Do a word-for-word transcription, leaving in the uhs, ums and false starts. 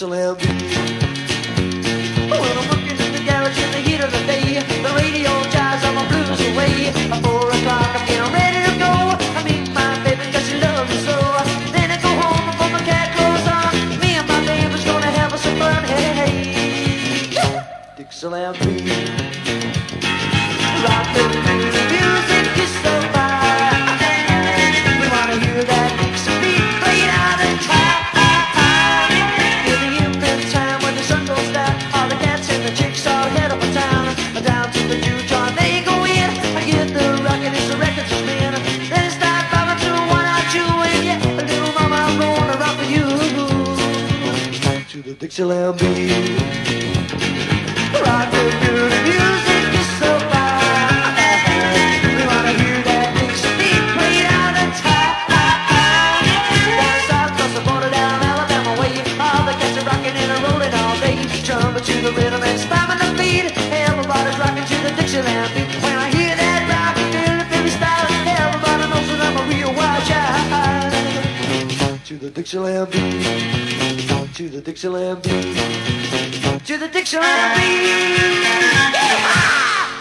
Dixieland beat. When I'm working in the garage in the heat of the day, the radio jives all my blues away. At four o'clock I'm getting ready to go. I meet my baby 'cause she loves me so. Then I go home before my cat goes on. Me and my baby's gonna have us some fun. Hey, hey, Dixieland beat. Rock the music is so fine. We wanna hear that Dixie beat played out of time. In the evening time when the sun goes down, all the cats and the chicks all head up in town. Down to the juke joint they go in. I get the rockin' as the record to spin. Then it's time bobbing to one or two, and yeah, little mama I'm gonna rock with you to the Dixieland beat. Rock the music is so fine. We wanna hear that Dixie beat played out of time. Down south across the border down Alabama way, all the cats are rocking and rolling all day, drumming to the rhythm and stomping the beat. Everybody's rocking to the Dixieland beat. When I hear that rock, feel the baby style, everybody knows that I'm a real wild child. To the Dixieland beat, to the Dixieland beat, to the Dixieland beat. Yeah!